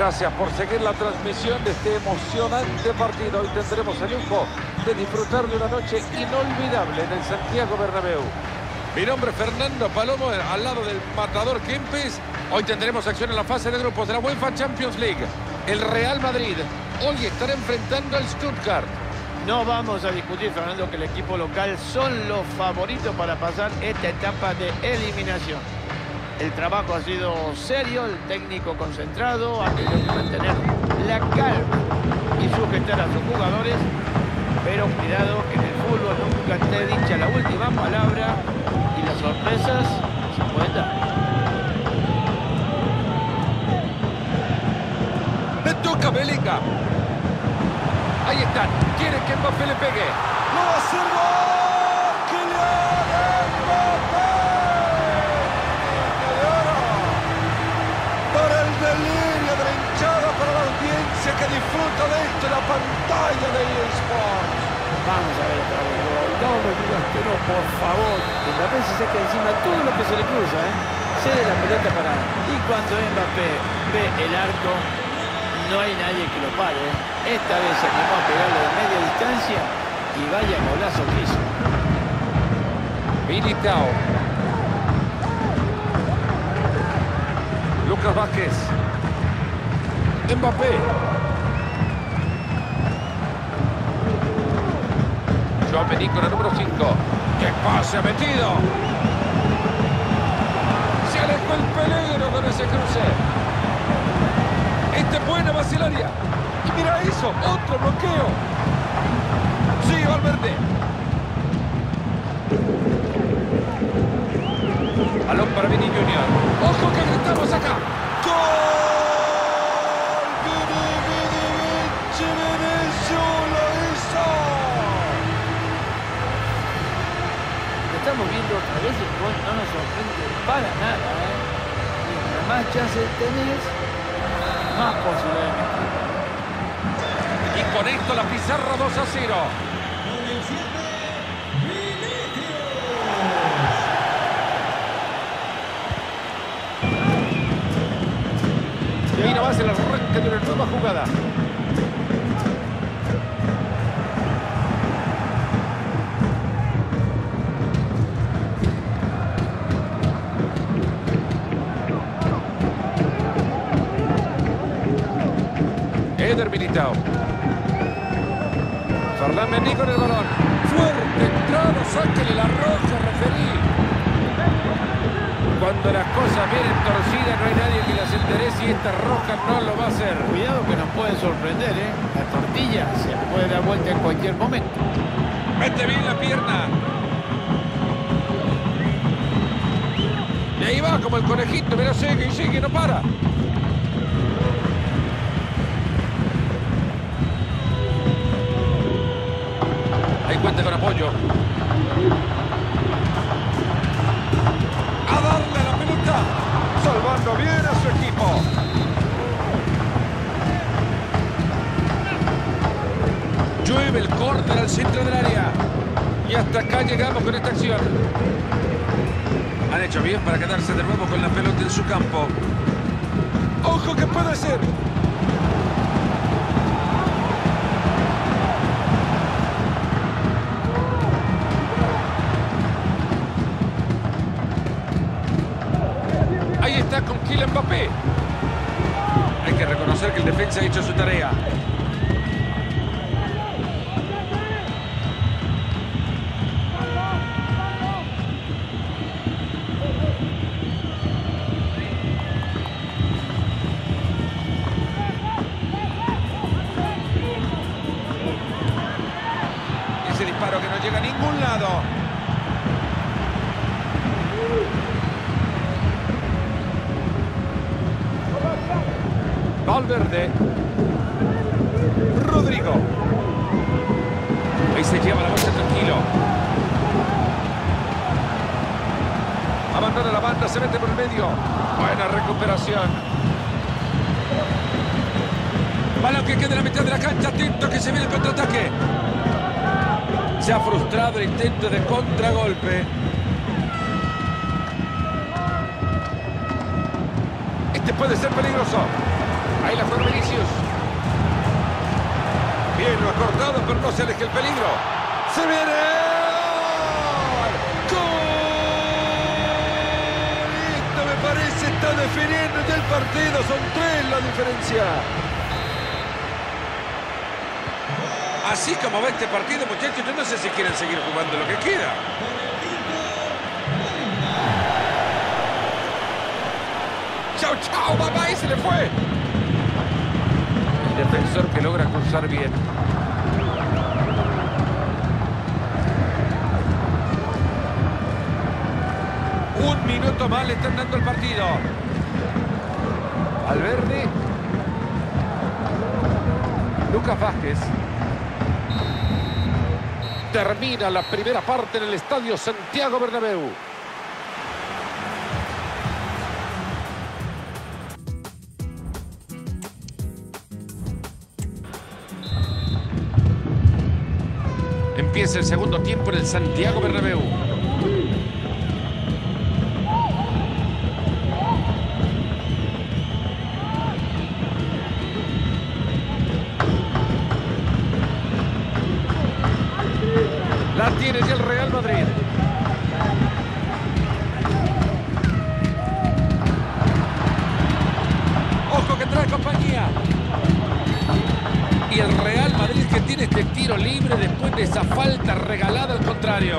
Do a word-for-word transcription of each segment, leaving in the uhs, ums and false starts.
Gracias por seguir la transmisión de este emocionante partido. Hoy tendremos el lujo de disfrutar de una noche inolvidable en el Santiago Bernabéu. Mi nombre es Fernando Palomo, al lado del matador Kempes. Hoy tendremos acción en la fase de grupos de la UEFA Champions League. El Real Madrid hoy estará enfrentando al Stuttgart. No vamos a discutir, Fernando, que el equipo local son los favoritos para pasar esta etapa de eliminación. El trabajo ha sido serio, el técnico concentrado, ha tenido que mantener la calma y sujetar a sus jugadores. Pero cuidado que en el fútbol nunca esté dicha la última palabra y las sorpresas se pueden dar. Le toca a Bellingham. Ahí están. Quiere que Mbappé le pegue. ¡Lo va a hacer gol! ¡Kylian Mbappé! Para el delirio de la hinchada, para la audiencia que disfruta de esto en la pantalla de eSports. Vamos a ver otra vez. No me digas que no, por favor. Mbappé se saca encima todo lo que se le cruza, ¿eh? Cede la pelota para... Y cuando Mbappé ve el arco, no hay nadie que lo pare, ¿eh? Esta vez se animó a pegarle de media distancia y vaya golazo que hizo. Militao. Lucas Vázquez. Mbappé. Joao Película, número cinco. ¡Qué pase ha metido! Se alejó el peligro con ese cruce. Este es buena vacilaria. Y mira eso, otro bloqueo. Sí, Valverde. Balón para Vini Junior. ¡Ojo que gritamos acá! ¡Gol! ¡Vini, Vini, Vinci, Vinicius lo hizo! Lo estamos viendo otra vez y el gol no nos sorprende para nada, ¿eh? Mientras más chances tenés, más posibilidades. Y con esto la pizarra dos a cero. Y ahí nomás el arranque de una nueva jugada. Eder Militao. Ferland Mendy con el balón. Fuerte entrada, sáquele la roja, referí. Cuando las cosas vienen torcidas no hay nadie que las enderece y esta roja no lo va a hacer. Cuidado que nos puede sorprender, ¿eh? La tortilla se puede dar vuelta en cualquier momento. Mete bien la pierna. Y ahí va como el conejito, mira, sigue y sigue, no para. Ahí cuenta con apoyo. A darle la pelota. Salvando bien a su equipo. Llueve el córner al centro del área. Y hasta acá llegamos con esta acción. Han hecho bien para quedarse de nuevo con la pelota en su campo. ¡Ojo que puede ser! Ahí está con Kylian Mbappé. Hay que reconocer que el defensa ha hecho su tarea. Ese disparo que no llega a ningún lado. Valverde. Rodrigo. Ahí se lleva la vuelta tranquilo. Abandona la banda, se mete por el medio. Buena recuperación. Balón que queda en la mitad de la cancha. Atento que se viene el contraataque. Se ha frustrado el intento de contragolpe. Este puede ser peligroso. Ahí la juega Vinicius. Bien, lo ha cortado, pero no se aleja el peligro. ¡Se viene! ¡Gol! Esto me parece está definiendo ya el partido. Son tres la diferencia. Así como va este partido, muchachos, yo no sé si quieren seguir jugando lo que queda. ¡Chao, chao! ¡Mamá! ¡Y se le fue! El defensor que logra cruzar bien. Un minuto más le están dando el partido. Valverde. Lucas Vázquez. Termina la primera parte en el estadio Santiago Bernabéu. Empieza el segundo tiempo en el Santiago Bernabéu. La tiene ya el Real Madrid. Ojo que trae compañía. Y el Real Madrid que tiene este tiro libre después de esa falta regalada al contrario.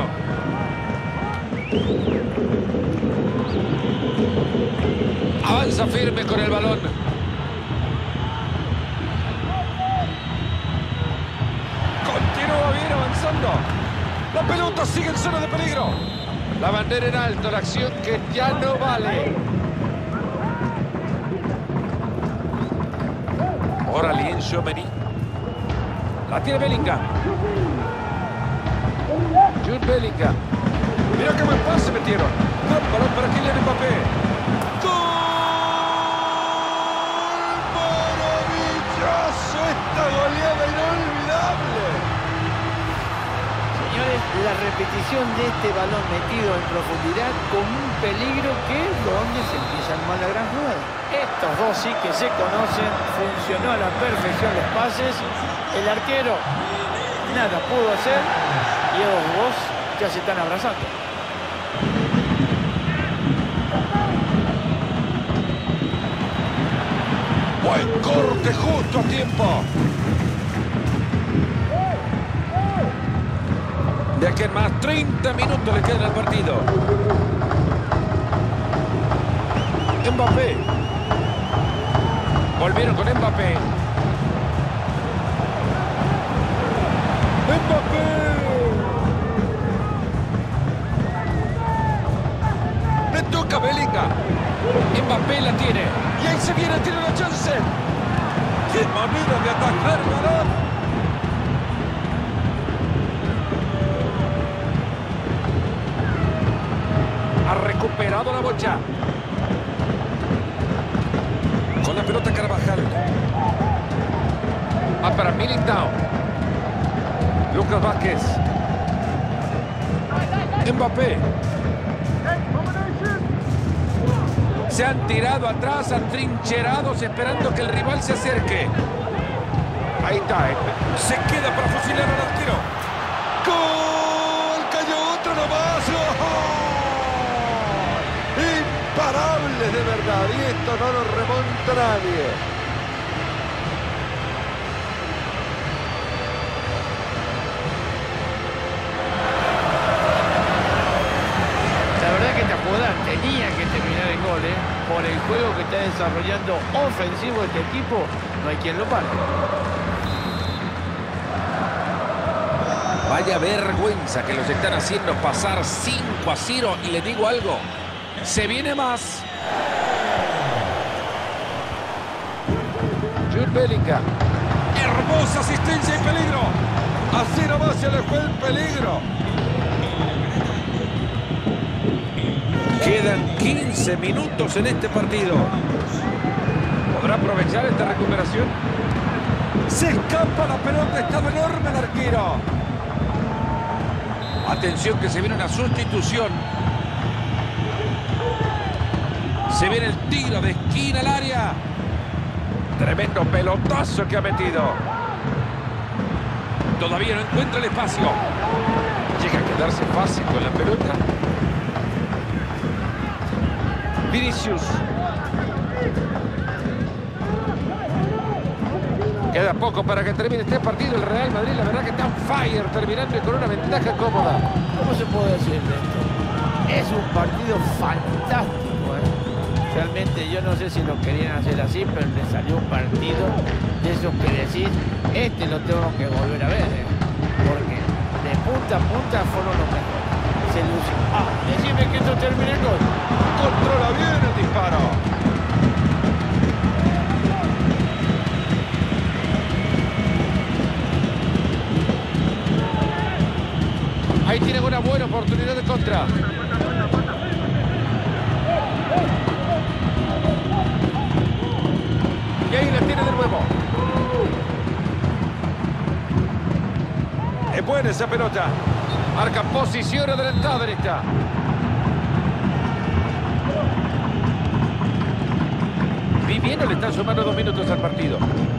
Avanza firme con el balón. Continúa bien avanzando. La pelota sigue en zona de peligro. La bandera en alto, la acción que ya no vale. Ahora Lien Tchouameni. La tiene Bellingham. Jude Bellingham. Mira qué buen pase metieron. Gran balón para Kylian Mbappé. ¡Gol! ¡Maravilloso! Esta goleada inolvidable. Señores, la repetición de este balón metido en profundidad con un peligro que es donde se empieza a armar la gran jugada. Estos dos sí que se conocen, funcionó a la perfección los pases. El arquero nada pudo hacer y los dos ya se están abrazando. Buen corte justo a tiempo. De aquí en más treinta minutos le quedan al partido. Mbappé. Volvieron con Mbappé. ¡Mbappé! Le toca a Bellingham. Mbappé la tiene. Y ahí se viene, tiene la chance. ¡Qué manera de atacar el balón! Ha recuperado la bocha. Con la pelota Carvajal. Va para Militao. Lucas Vázquez. Mbappé. Se han tirado atrás, atrincherados, esperando que el rival se acerque. Ahí está. Se queda para fusilar al arquero. ¡Gol! ¡Cayó otro nomás! ¡Oh! Imparables de verdad. Y esto no lo remonta nadie. Tenía que terminar el gol, ¿eh? Por el juego que está desarrollando ofensivo este equipo, no hay quien lo pare. Vaya vergüenza que los están haciendo pasar cinco a cero. Y le digo algo, se viene más. Jude Bellingham. Hermosa asistencia y peligro. Así nomás se le fue el peligro. Quedan quince minutos en este partido. ¿Podrá aprovechar esta recuperación? Se escapa la pelota, estaba enorme el arquero. Atención que se viene una sustitución. Se viene el tiro de esquina al área. Tremendo pelotazo que ha metido. Todavía no encuentra el espacio. Llega a quedarse fácil con la pelota. Vinicius. Queda poco para que termine este partido. El Real Madrid, la verdad que está on fire, terminando con una ventaja cómoda. ¿Cómo se puede decir esto? Es un partido fantástico, ¿eh? Realmente yo no sé si lo querían hacer así, pero le salió un partido de esos que decís, este lo tengo que volver a ver, ¿eh? Porque de punta a punta fueron los mejores. Se lució. Ah, decime que esto termine el gol. Controla bien el disparo. Ahí tienen una buena oportunidad de contra. Y ahí la tiene de nuevo. Es buena esa pelota. Marca posición adelantada en esta. Viviendo le están sumando dos minutos al partido.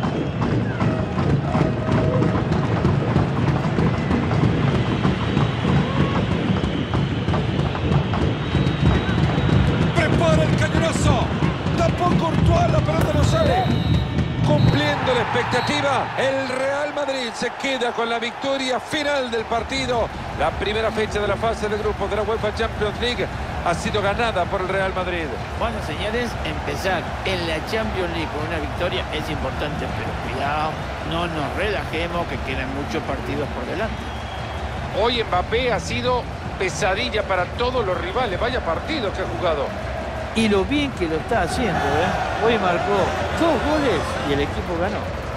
Prepara el cañonazo. Tampoco Courtois, la pelota no sale. Cumpliendo la expectativa, el Real Madrid se queda con la victoria final del partido. La primera fecha de la fase de grupos de la UEFA Champions League ha sido ganada por el Real Madrid. Bueno, señores, empezar en la Champions League con una victoria es importante, pero cuidado, no nos relajemos que quedan muchos partidos por delante. Hoy Mbappé ha sido pesadilla para todos los rivales. Vaya partido que ha jugado. Y lo bien que lo está haciendo, ¿eh? Hoy marcó dos goles y el equipo ganó.